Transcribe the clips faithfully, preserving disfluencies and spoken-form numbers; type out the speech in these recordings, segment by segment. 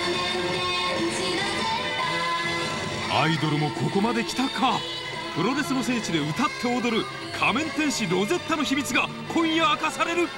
アイドルもここまで来たか。プロレスの聖地で歌って踊る仮面天使ロゼッタの秘密が今夜明かされる。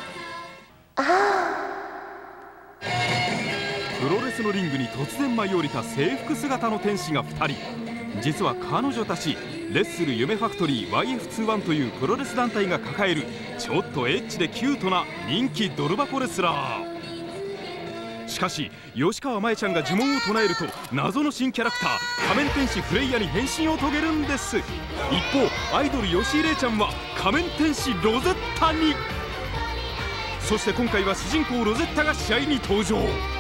プロレスのリングに突然舞い降りた制服姿の天使がふたり。実は彼女たちレッスル夢ファクトリー ワイエフツーワン というプロレス団体が抱えるちょっとエッチでキュートな人気ドル箱レスラー。しかし吉川舞ちゃんが呪文を唱えると謎の新キャラクター仮面天使フレイヤに変身を遂げるんです。一方アイドル吉井玲ちゃんは仮面天使ロゼッタに。そして今回は主人公ロゼッタが試合に登場。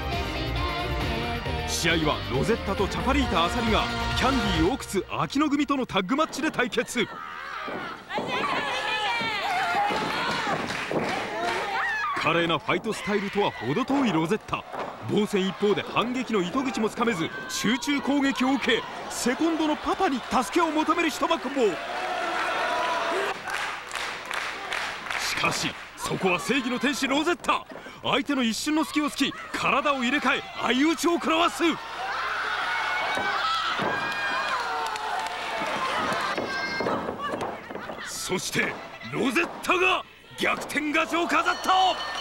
試合はロゼッタとチャパリータあさりがキャンディー奥津秋野組とのタッグマッチで対決。華麗なファイトスタイルとは程遠いロゼッタ。防戦一方で反撃の糸口もつかめず集中攻撃を受け、セコンドのパパに助けを求める一幕も。しかしそこは正義の天使ロゼッタ。相手の一瞬の隙を突き体を入れ替え相打ちを食らわす。そしてロゼッタが逆転勝ちを飾った。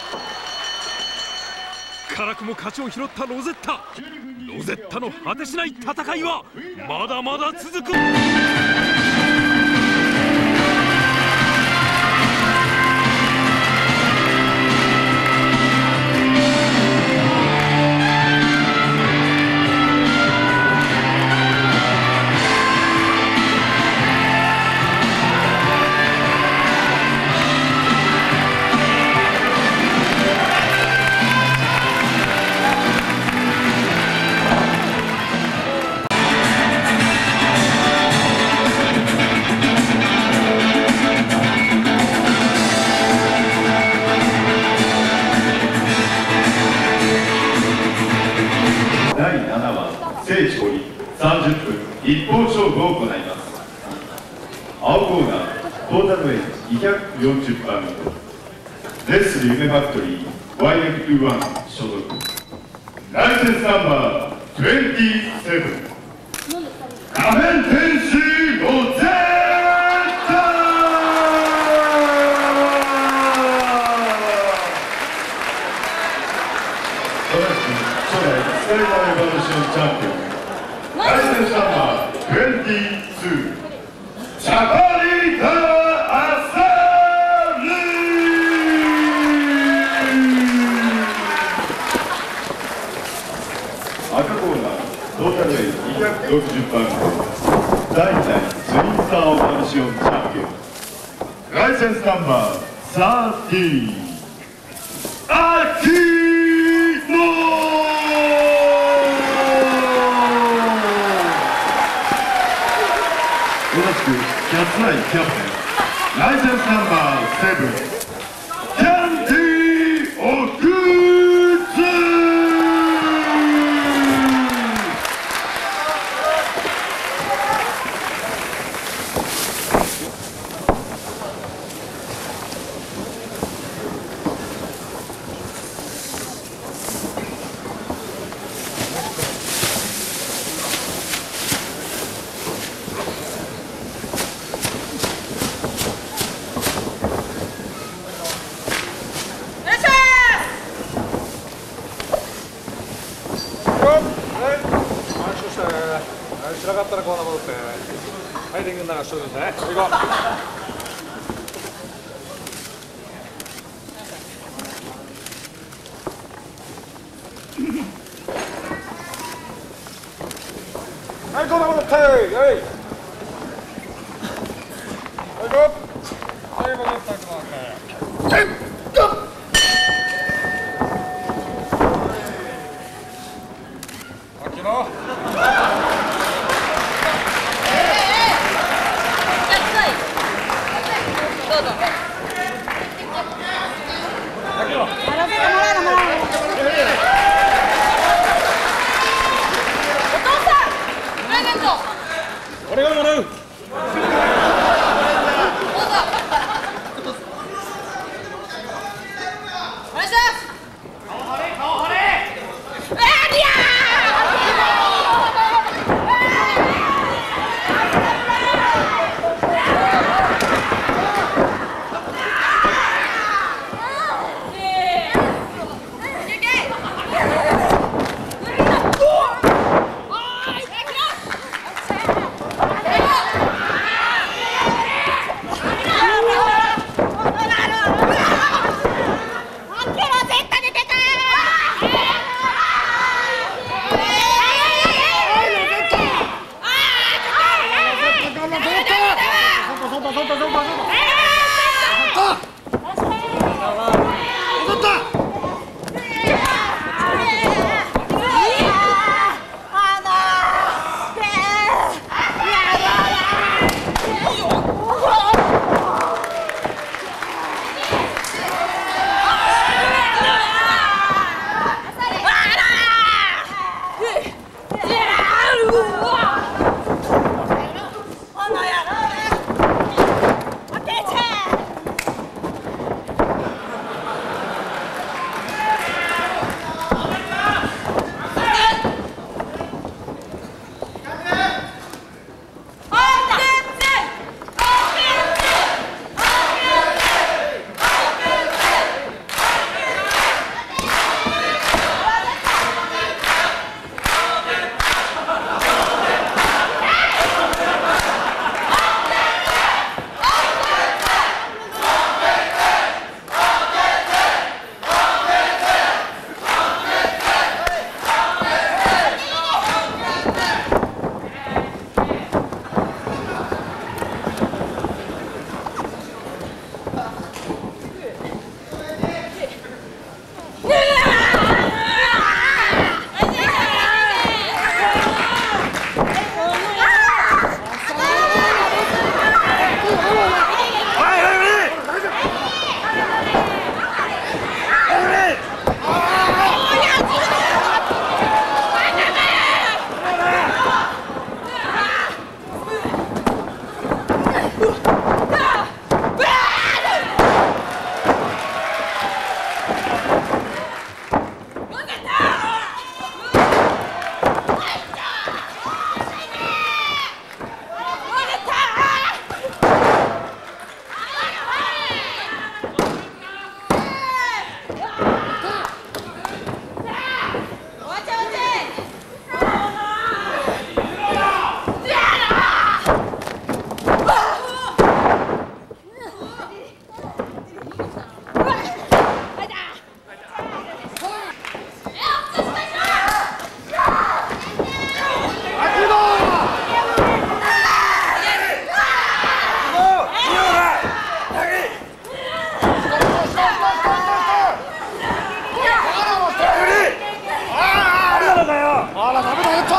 辛くも勝ちを拾ったロゼッタ。ロゼッタの果てしない戦いはまだまだ続く。 さんじゅっぷん一本勝負を行います。青コーナートータルウェイにひゃくよんじゅうパウンドレッスル夢ファクトリー ワイエフツーワン 所属ライセンスナンバーにじゅうなな仮面天使ロゼッタ。同じく初代スカイダーエバルションチャンピオンライセンスナンバーにじゅうにチャパリータあさり。赤コーナートータルウェイにひゃくろくじゅうパウンドだいに代ツインスターオーバルシオンチャンピオンライセンスナンバーさんじゅうアキノ。同じくキャッツアイキャプテンライセンスナンバーセブンキャンディーオクツ。 白かったらコーナー戻って、はい、リングの中しといてね。行こう。はい、コーナー戻って、はい。はい、行こう。はい、戻って、戻って。はい、ゴー。秋野。俺がもらう。お願いします。顔張れ、顔張れ。ありゃー。 あらダメだよ。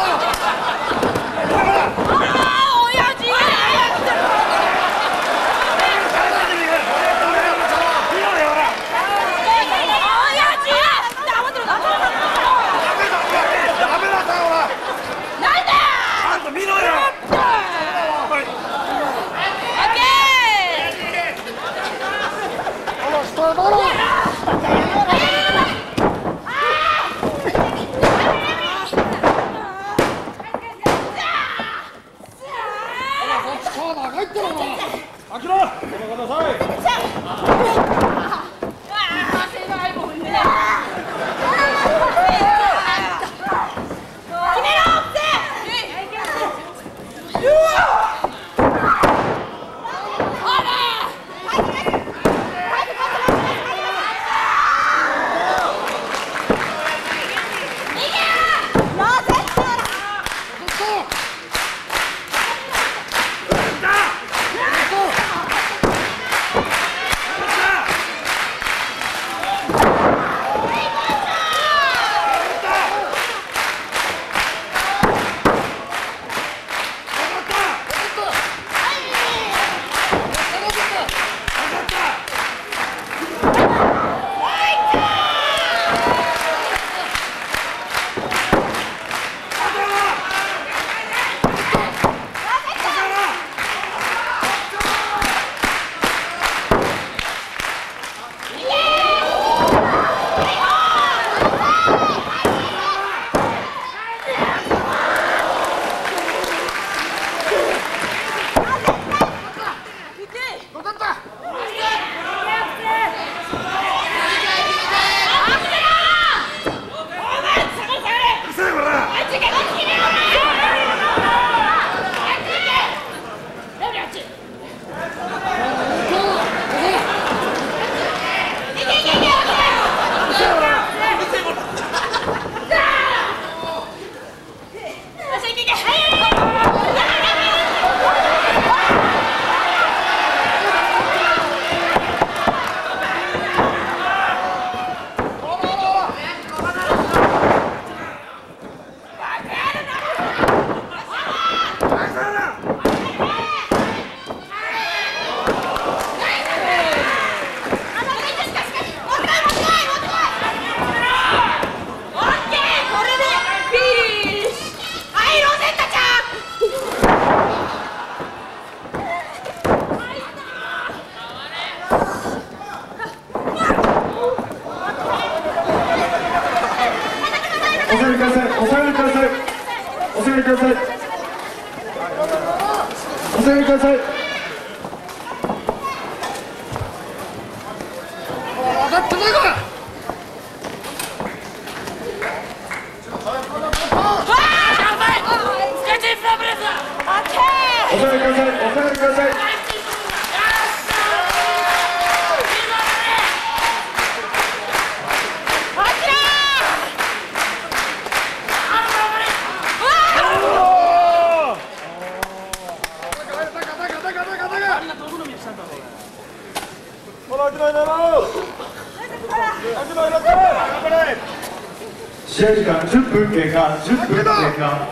試合時間じゅっぷん経過、じゅっぷん経過。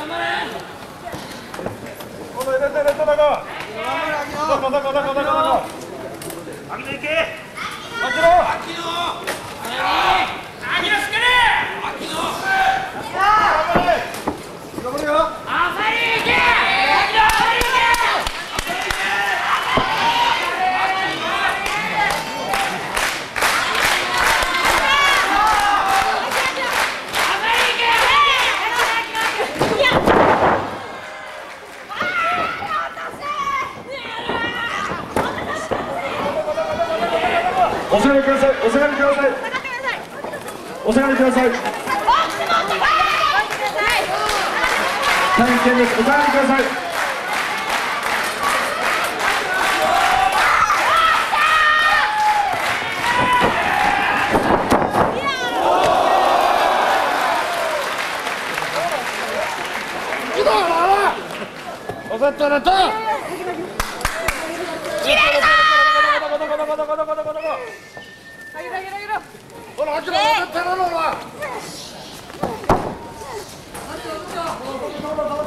お下がりください。お下がりください。お下がりください。大変危険です。お下がりください。 おざったらと。 切れるぞ。 ほら、あきら、絶対なのお前。 様様